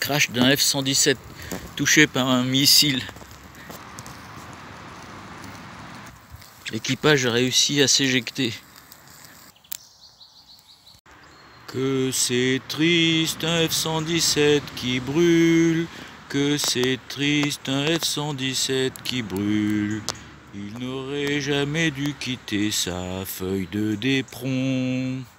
Crash d'un F-117 touché par un missile. L'équipage a réussi à s'éjecter. Que c'est triste un F-117 qui brûle, que c'est triste un F-117 qui brûle. Il n'aurait jamais dû quitter sa feuille de d'éperon.